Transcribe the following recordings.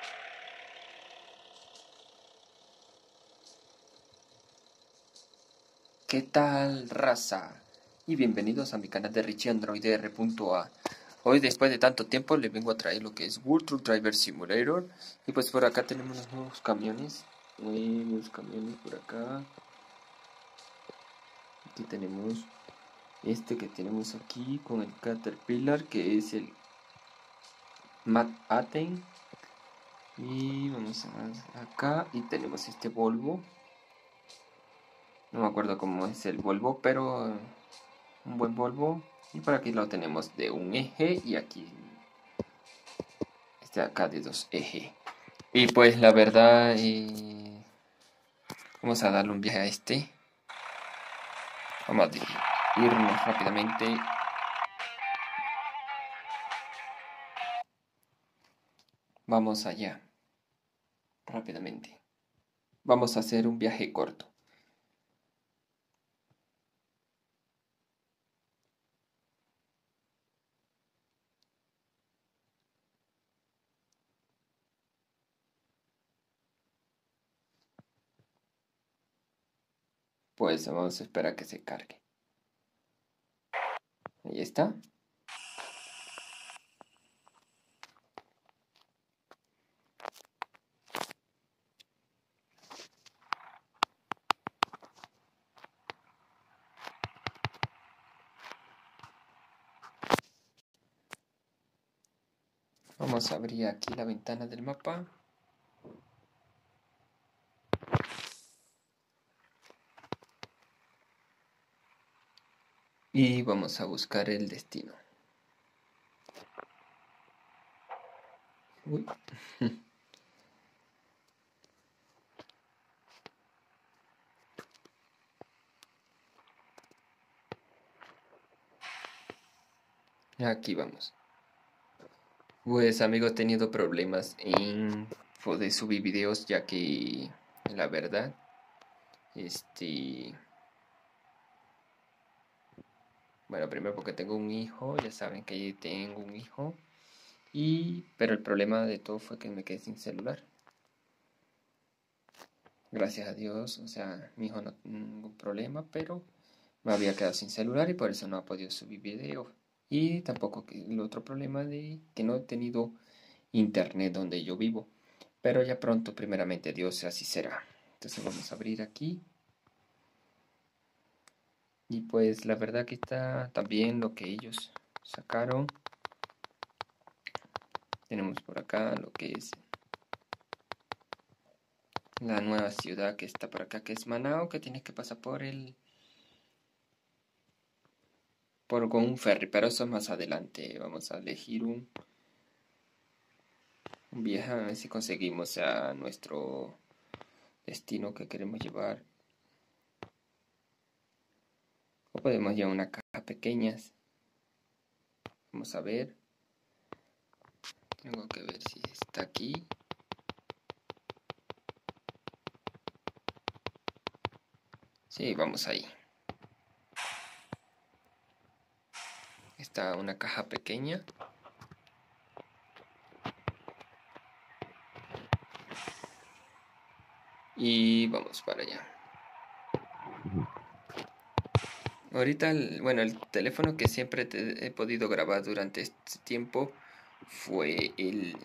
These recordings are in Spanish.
¿Qué tal, raza? Y bienvenidos a mi canal de Richie Android R.A. Hoy, después de tanto tiempo, les vengo a traer lo que es World Truck Driver Simulator. Y pues por acá tenemos los nuevos camiones. Nuevos camiones por acá. Aquí tenemos este que tenemos aquí con el Caterpillar, que es el Matt Aten. Y vamos a acá y tenemos este Volvo. No me acuerdo cómo es el Volvo, pero un buen Volvo. Y por aquí lo tenemos de un eje y aquí este acá de dos ejes. Y pues la verdad, vamos a darle un viaje a este. Vamos a irnos rápidamente. Vamos allá. Rápidamente. Vamos a hacer un viaje corto. Pues vamos a esperar a que se cargue. Ahí está. Vamos a abrir aquí la ventana del mapa. Y vamos a buscar el destino. Uy. Aquí vamos. Pues amigos, he tenido problemas en poder subir videos, ya que la verdad, bueno, primero porque tengo un hijo, ya saben que tengo un hijo, pero el problema de todo fue que me quedé sin celular. Gracias a Dios, o sea, mi hijo no tuvo ningún problema, pero me había quedado sin celular y por eso no ha podido subir videos. Y tampoco el otro problema de que no he tenido internet donde yo vivo. Pero ya pronto, primeramente Dios, así será. Entonces vamos a abrir aquí. Y pues la verdad que está también lo que ellos sacaron. Tenemos por acá lo que es la nueva ciudad que está por acá, que es Manao, que tienes que pasar con un ferry, pero eso es más adelante. Vamos a elegir un viaje a ver si conseguimos a nuestro destino que queremos llevar. O podemos llevar una caja pequeña. Vamos a ver. Tengo que ver si está aquí. Sí, vamos ahí. Está una caja pequeña. Y vamos para allá. Ahorita, bueno, el teléfono que siempre he podido grabar durante este tiempo fue el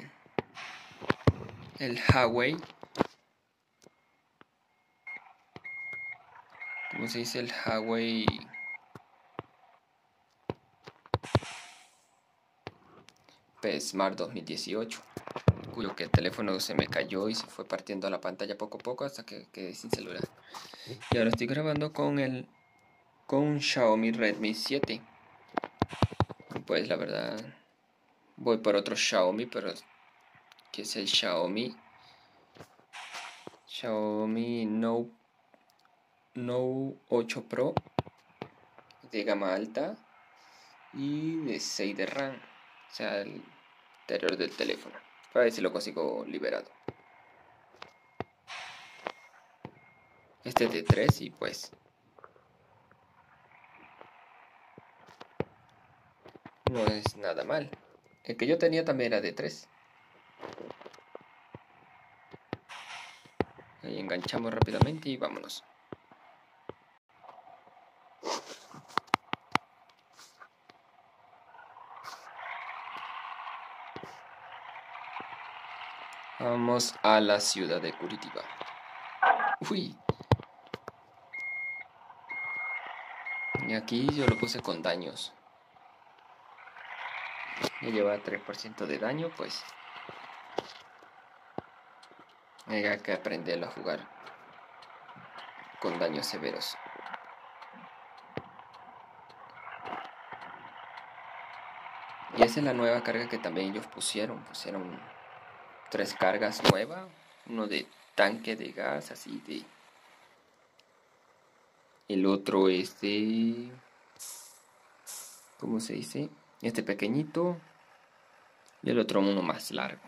Huawei. ¿Cómo se dice? El Huawei P Smart 2018. Cuyo que el teléfono se me cayó y se fue partiendo la pantalla poco a poco hasta que quedé sin celular. Y ahora estoy grabando con un Xiaomi Redmi 7. Pues la verdad voy por otro Xiaomi, pero que es el Xiaomi Note 8 Pro de gama alta y de 6 de RAM, o sea, el interior del teléfono, para ver si lo consigo liberado. Este es de 3 y pues no es nada mal. El que yo tenía también era de 3. Ahí enganchamos rápidamente y vámonos. Vamos a la ciudad de Curitiba. Uy. Y aquí yo lo puse con daños. Ya lleva 3% de daño, pues hay que aprenderlo a jugar con daños severos. Y esa es la nueva carga que también ellos pusieron. Pusieron 3 cargas nuevas. Uno de tanque de gas, así de... El otro es de... ¿Cómo se dice? Este pequeñito. Y el otro uno más largo.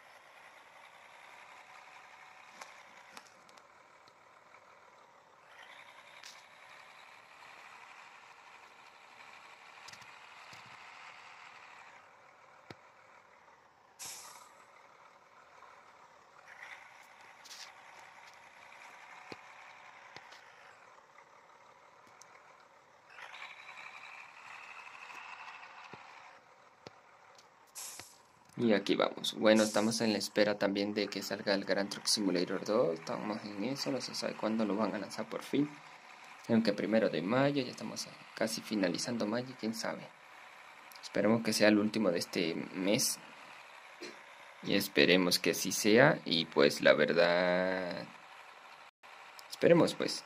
Y aquí vamos. Bueno, estamos en la espera también de que salga el Grand Truck Simulator 2. Estamos en eso, no se sabe cuándo lo van a lanzar por fin. Aunque 1 de mayo, ya estamos casi finalizando mayo, quién sabe. Esperemos que sea el último de este mes. Y esperemos que así sea. Y pues la verdad... Esperemos pues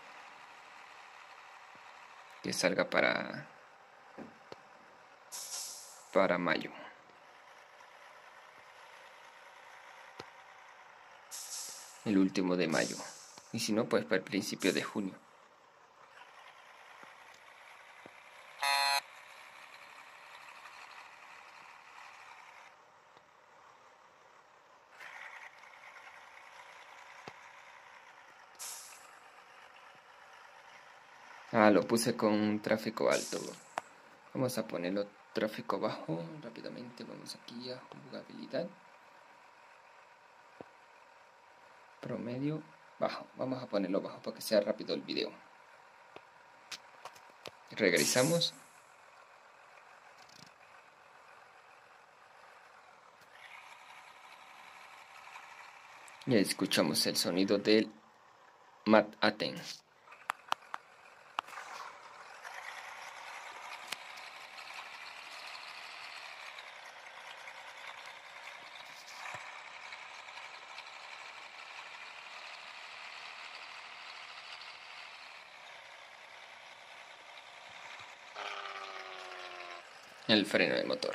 que salga para mayo. El último de mayo. Y si no, pues para el principio de junio. Ah, lo puse con tráfico alto. Vamos a ponerlo tráfico bajo. Rápidamente vamos aquí a jugabilidad. Promedio bajo. Vamos a ponerlo bajo para que sea rápido el video. Regresamos. Ya escuchamos el sonido del Manhattan. El freno de motor.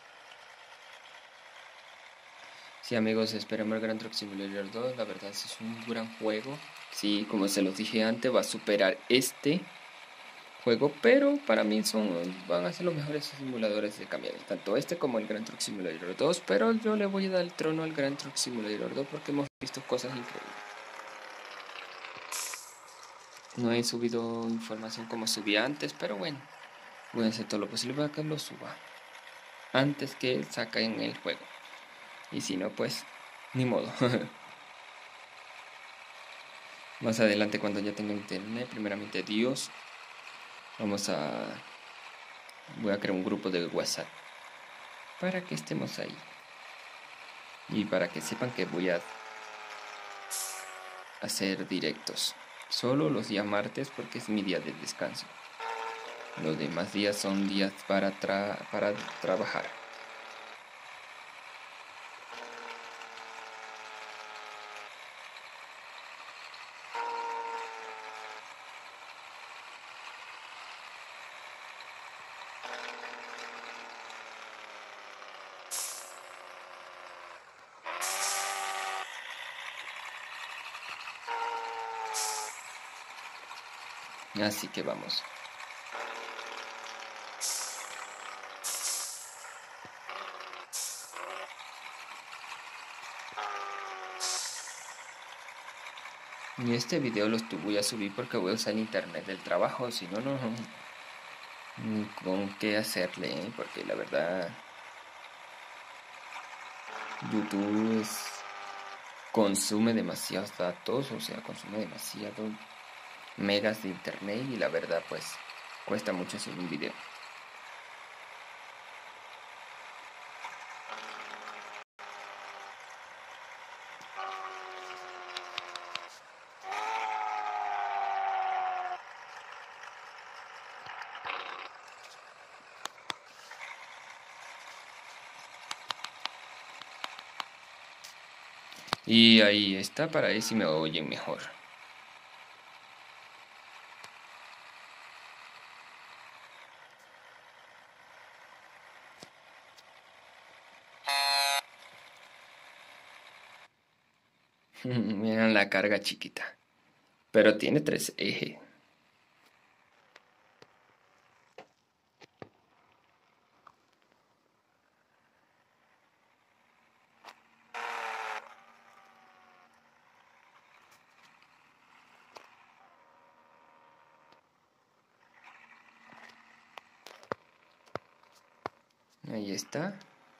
Sí, amigos, esperemos el Grand Truck Simulator 2. La verdad es un gran juego. Sí, como se los dije antes, va a superar este juego, pero para mí van a ser los mejores simuladores de camiones, tanto este como el Grand Truck Simulator 2, pero yo le voy a dar el trono al Grand Truck Simulator 2 porque hemos visto cosas increíbles. No he subido información como subía antes, pero bueno, voy a hacer todo lo posible para que lo suba antes que saquen el juego. Y si no, pues ni modo. Más adelante, cuando ya tenga internet, primeramente Dios, voy a crear un grupo de WhatsApp para que estemos ahí y para que sepan que voy a hacer directos solo los días martes porque es mi día de descanso. Los demás días son días para trabajar. Así que vamos. Y este video lo voy a subir porque voy a usar el internet del trabajo, si no, no ni con qué hacerle, porque la verdad YouTube consume demasiados datos, o sea, consume demasiado megas de internet y la verdad pues cuesta mucho hacer un video. Y ahí está, para ver si me oyen mejor. Miren la carga chiquita. Pero tiene 3 ejes. Ahí está.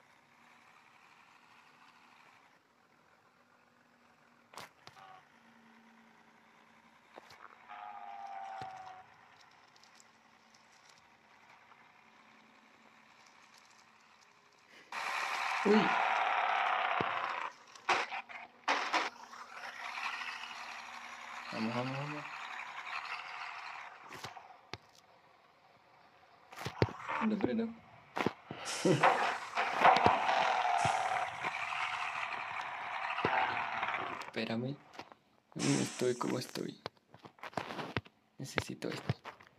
Uy. Vamos, vamos, vamos. No freno. Espérame. ¿Cómo estoy? ¿Cómo estoy? Necesito esto.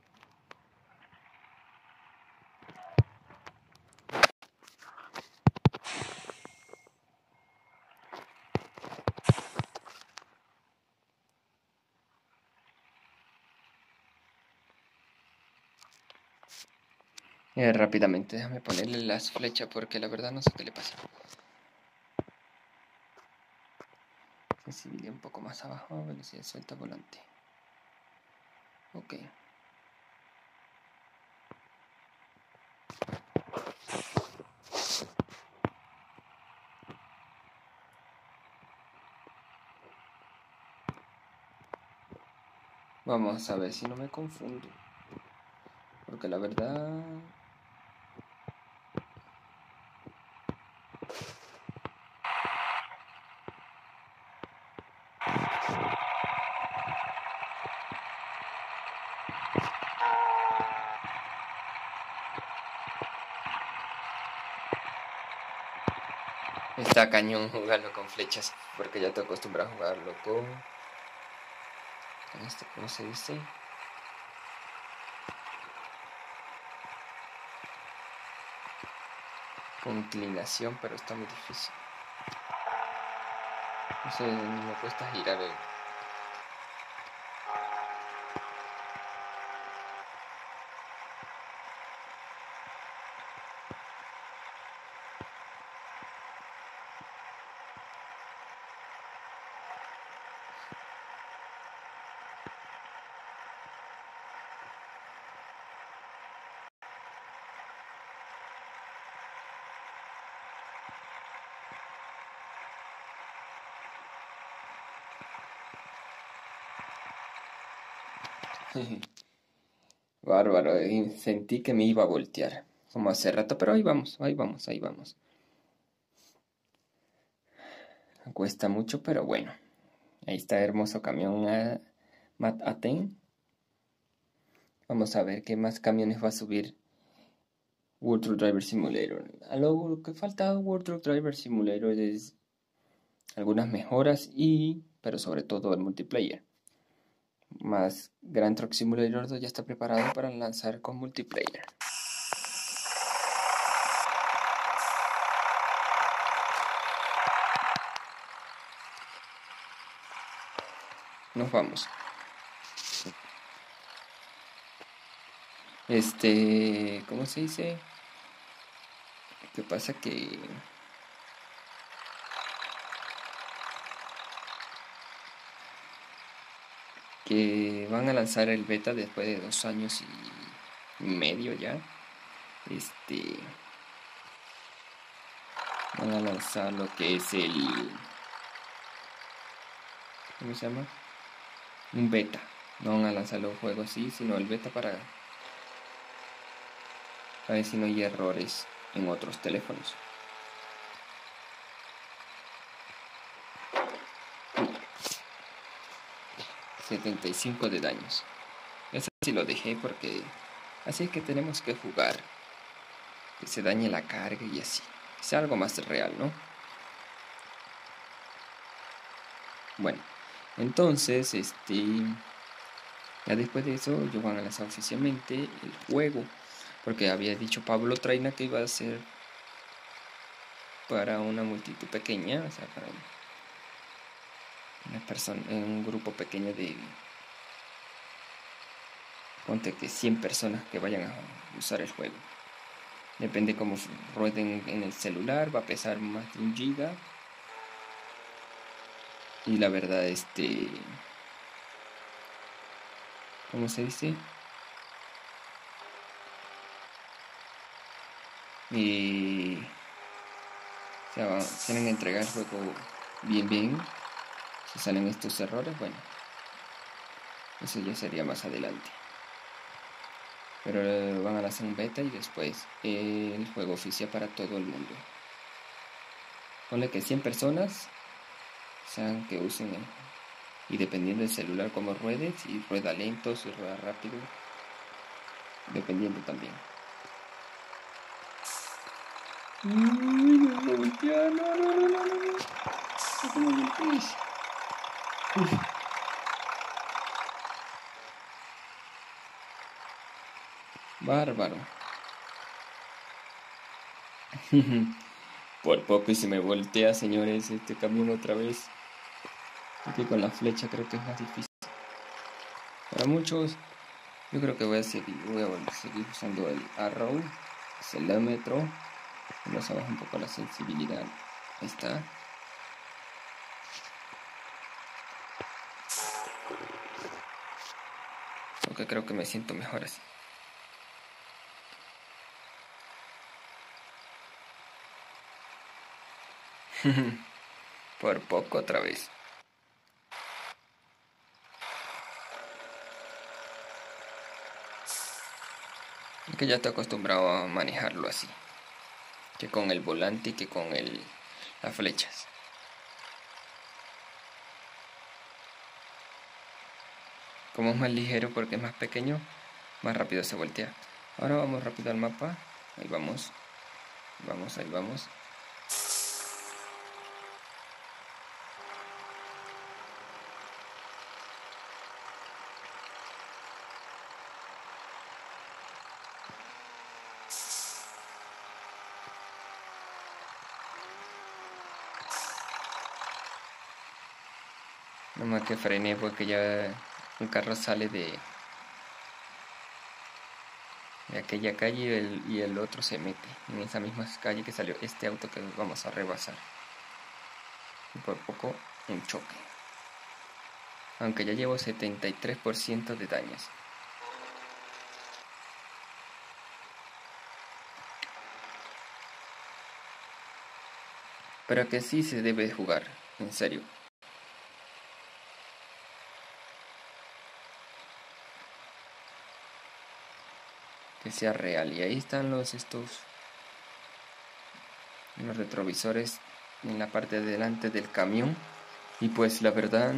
Rápidamente, déjame ponerle las flechas porque la verdad no sé qué le pasa. Sensibilidad un poco más abajo, velocidad suelta volante. Ok. Vamos a ver si no me confundo. Porque la verdad... Está cañón jugarlo con flechas. Porque ya te acostumbras a jugarlo con... ¿Cómo se dice? Con inclinación, pero está muy difícil. No sé, me cuesta girar el... Bárbaro, sentí que me iba a voltear, como hace rato, pero ahí vamos, ahí vamos, ahí vamos. Cuesta mucho, pero bueno. Ahí está hermoso camión Matt Aten. Vamos a ver qué más camiones va a subir World Truck Driver Simulator. A lo que falta World Truck Driver Simulator es algunas mejoras pero sobre todo el multiplayer. Más Grand Truck Simulator 2 ya está preparado para lanzar con multiplayer. Nos vamos. ¿Cómo se dice? ¿Qué pasa? Que van a lanzar el beta después de 2 años y medio ya. Van a lanzar lo que es ¿cómo se llama? Un beta. No van a lanzar los juegos así, sino el beta para ver si no hay errores en otros teléfonos. 75 de daños. Eso sí lo dejé porque así es que tenemos que jugar. Que se dañe la carga y así. Que sea algo más real, ¿no? Bueno, entonces, ya después de eso, yo van a lanzar oficialmente el juego. Porque había dicho Pablo Traina que iba a ser para una multitud pequeña, o sea, para una persona, un grupo pequeño de, ponte que 100 personas que vayan a usar el juego. Depende cómo rueden en el celular, va a pesar más de 1 giga. Y la verdad, ¿cómo se dice? Y o sea, quieren entregar el juego bien. Si salen estos errores, bueno, eso ya sería más adelante. Pero van a lanzar un beta y después el juego oficial para todo el mundo. Ponle que 100 personas sean que usen y dependiendo del celular como ruede, si rueda lento, si rueda rápido, dependiendo también. No voltea, no. No te voltees. Bárbaro. Por poco y se me voltea, señores, este camión otra vez. Aquí con la flecha creo que es más difícil. Para muchos, yo creo que voy a seguir usando el arrow, acelerómetro. Vamos a bajar un poco la sensibilidad. Ahí está. Aunque creo que me siento mejor así. Por poco otra vez. Que ya estoy acostumbrado a manejarlo así. Que con el volante y que con las flechas. Como es más ligero porque es más pequeño, más rápido se voltea. Ahora vamos rápido al mapa. Ahí vamos. Ahí vamos. Nomás que frené porque ya un carro sale de aquella calle y el otro se mete en esa misma calle que salió este auto que vamos a rebasar. Y por poco un choque. Aunque ya llevo 73% de daños. Pero que sí se debe jugar, en serio. Que sea real. Y ahí están los retrovisores en la parte de delante del camión. Y pues la verdad,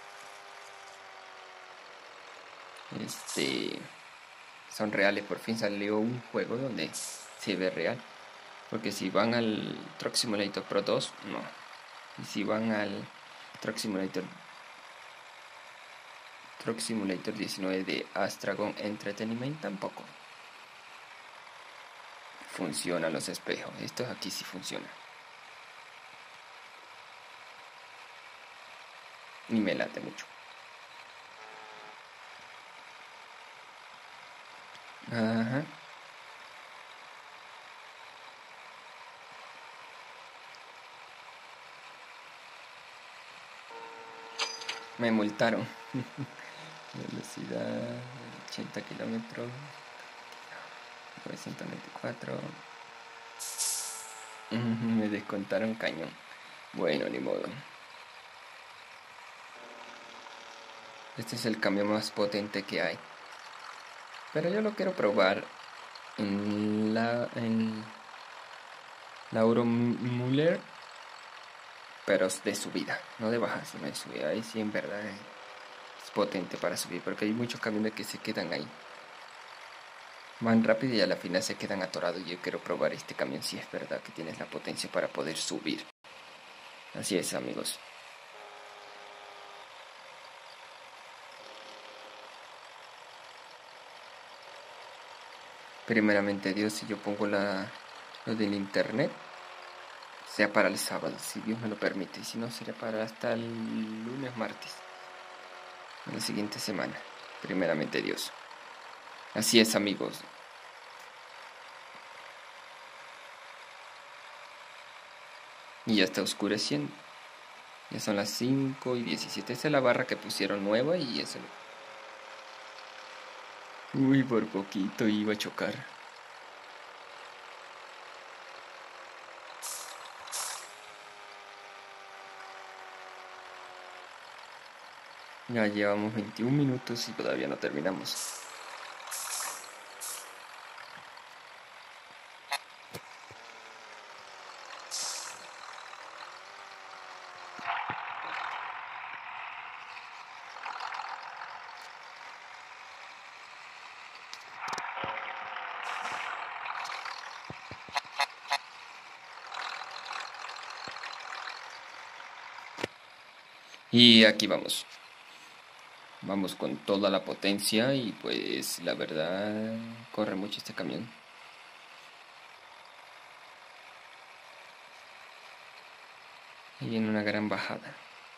son reales. Por fin salió un juego donde se ve real. Porque si van al Truck Simulator Pro 2, no. Y si van al Truck Simulator 19 de Astragon Entertainment, tampoco funcionan los espejos. Estos aquí sí funcionan. Y me late mucho. Ajá. Me multaron. Velocidad 80 kilómetros. 924. Me descontaron cañón. Bueno, ni modo. Este es el camión más potente que hay. Pero yo lo quiero probar en la Euromüller, pero de subida, no de bajada, sino de subida. Ahí sí en verdad es potente para subir, porque hay muchos camiones que se quedan ahí. Van rápido y a la final se quedan atorados. Yo quiero probar este camión si es verdad que tienes la potencia para poder subir. Así es, amigos. Primeramente Dios, si yo pongo lo del internet, sea para el sábado, si Dios me lo permite. Y si no, será para hasta el lunes, martes. En la siguiente semana. Primeramente Dios. Así es, amigos. Y ya está oscureciendo. Ya son las 5:17. Esa es la barra que pusieron nueva y eso. Uy, por poquito iba a chocar. Ya llevamos 21 minutos y todavía no terminamos. Y aquí vamos. Vamos con toda la potencia y pues la verdad corre mucho este camión. Y viene una gran bajada.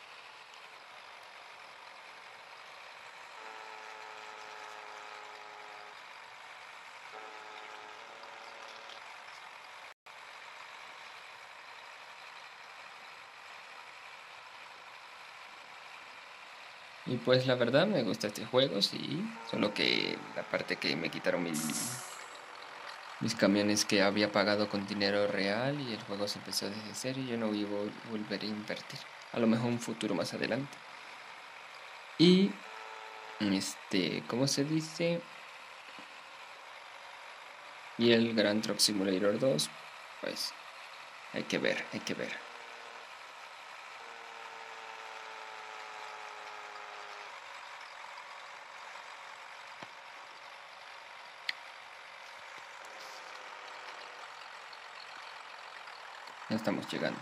Y pues la verdad me gusta este juego, sí. Solo que la parte que me quitaron mis camiones que había pagado con dinero real y el juego se empezó desde cero y yo no iba a volver a invertir. A lo mejor un futuro más adelante. Y ¿cómo se dice? Y el Grand Truck Simulator 2, pues hay que ver, hay que ver. Ya estamos llegando.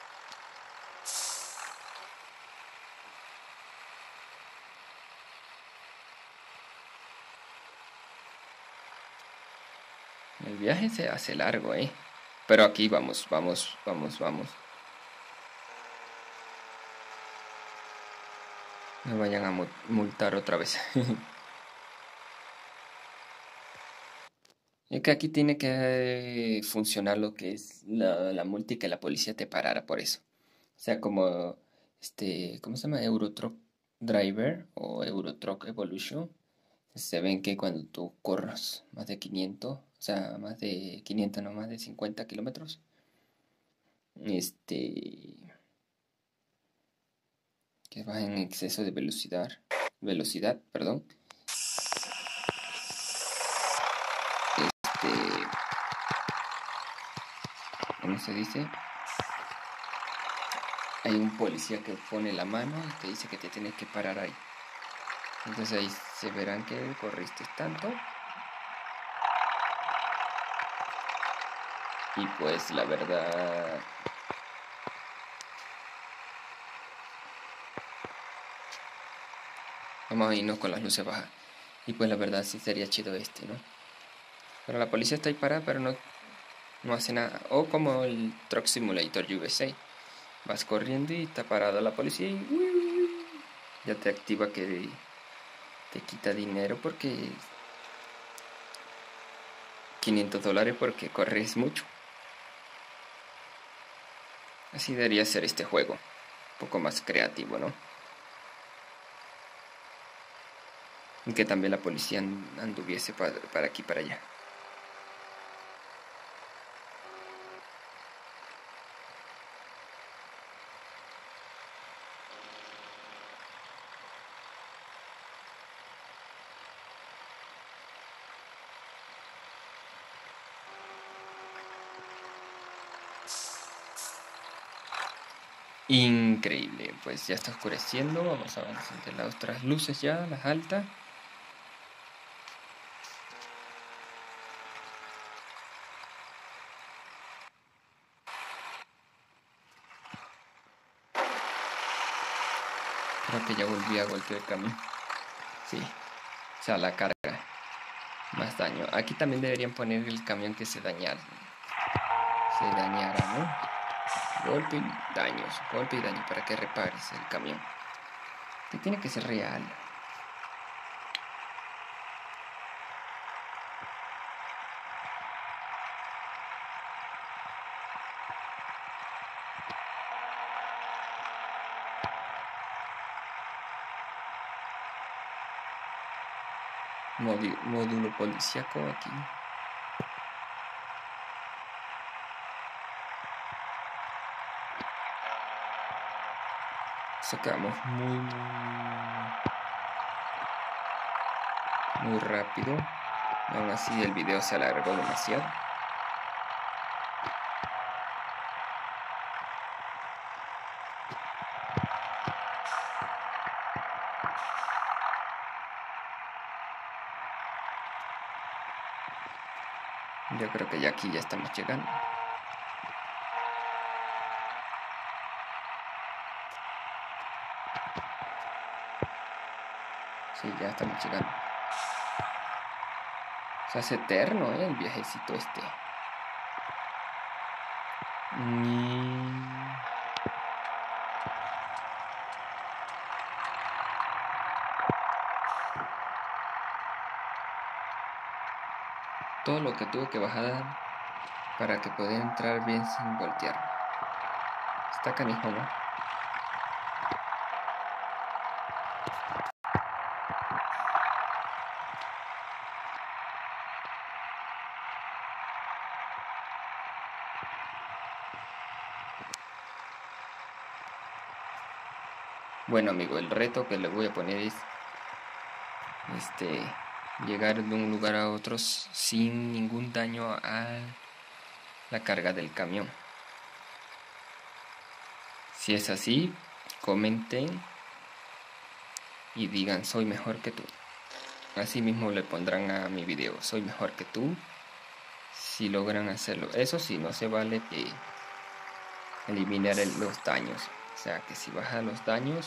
El viaje se hace largo, ¿eh? Pero aquí vamos, vamos, vamos, vamos. Me vayan a multar otra vez. Es que aquí tiene que funcionar lo que es la multa y que la policía te parara por eso. O sea, como ¿cómo se llama? Eurotruck Driver o Eurotruck Evolution. Se ven que cuando tú corras más de 500, o sea, más de 500, no más de 50 kilómetros, que vas en exceso de velocidad, perdón, este, ¿cómo se dice? Hay un policía que pone la mano y te dice que te tienes que parar ahí. Entonces ahí se verán que corriste tanto. Y pues la verdad, vamos a irnos con las luces bajas. Y pues la verdad sí sería chido ¿no? Pero la policía está ahí parada, pero no hace nada. O como el Truck Simulator USA. Vas corriendo y está parada la policía y ya te activa que te quita dinero porque $500 porque corres mucho. Así debería ser este juego. Un poco más creativo, ¿no? Y que también la policía anduviese para aquí y para allá. Increíble, pues ya está oscureciendo. Vamos a avanzar de las otras luces ya, las altas. Creo que ya volví a golpear el camión. Sí, o sea, la carga. Más daño. Aquí también deberían poner el camión que se dañara. ¿No? Golpe y daños. Golpe y daño para que repares el camión. Que tiene que ser real. Módulo policíaco aquí. Sacamos muy rápido. Aún así el video se alargó demasiado. Yo creo que ya aquí ya estamos llegando. Sí, ya estamos llegando. Se hace eterno, el viajecito este. Todo lo que tuve que bajar para que pudiera entrar bien sin voltear. Está canijo, ¿no? Bueno, amigo, el reto que le voy a poner es llegar de un lugar a otro sin ningún daño a la carga del camión. Si es así, comenten y digan soy mejor que tú. Así mismo le pondrán a mi video soy mejor que tú si logran hacerlo. Eso sí, no se vale que eliminar los daños. O sea que si baja los daños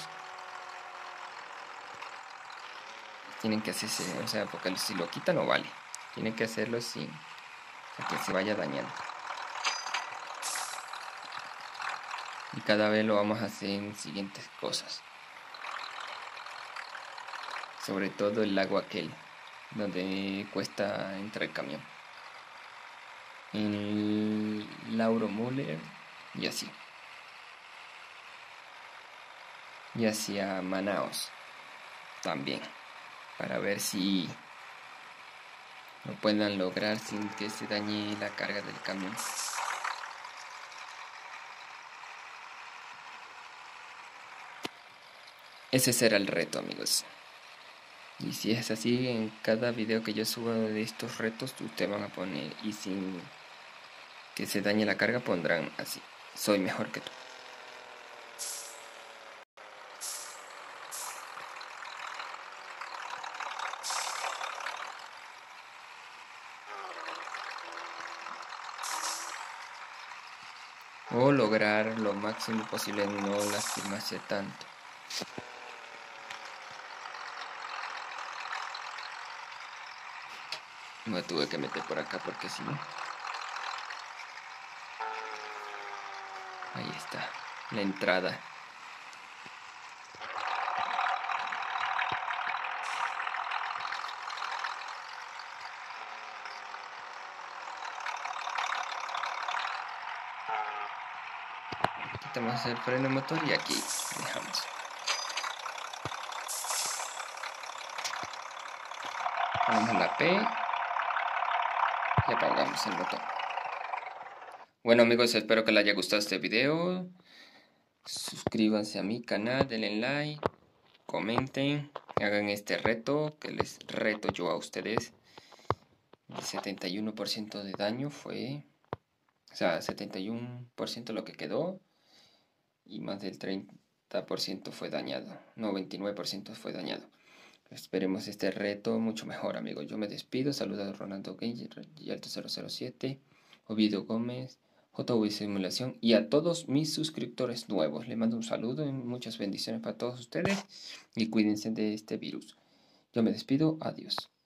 tienen que hacerse, o sea, porque si lo quita no vale. Tienen que hacerlo sin que se vaya dañando. Y cada vez lo vamos a hacer en siguientes cosas. Sobre todo el lago aquel, donde cuesta entrar el camión. En Lauro Müller y así. Y hacia Manaos también. Para ver si lo puedan lograr sin que se dañe la carga del camión. Ese será el reto, amigos. Y si es así, en cada video que yo suba de estos retos, ustedes van a poner, y sin que se dañe la carga, pondrán así: soy mejor que tú. O lograr lo máximo posible no lastimarse tanto. Me tuve que meter por acá porque si no. Ahí está, la entrada. Quitamos el freno motor y aquí dejamos. Ponemos la P y apagamos el motor. Bueno, amigos, espero que les haya gustado este video. Suscríbanse a mi canal, denle like, comenten, hagan este reto que les reto yo a ustedes. El 71% de daño fue, o sea, 71% lo que quedó. y más del 30% fue dañado, 99% fue dañado. Esperemos este reto mucho mejor, amigos. Yo me despido. Saludos a Ronaldo Gamer, Yalto 007, Ovidio Gómez, JV Simulación y a todos mis suscriptores nuevos. Les mando un saludo y muchas bendiciones para todos ustedes y cuídense de este virus. Yo me despido. Adiós.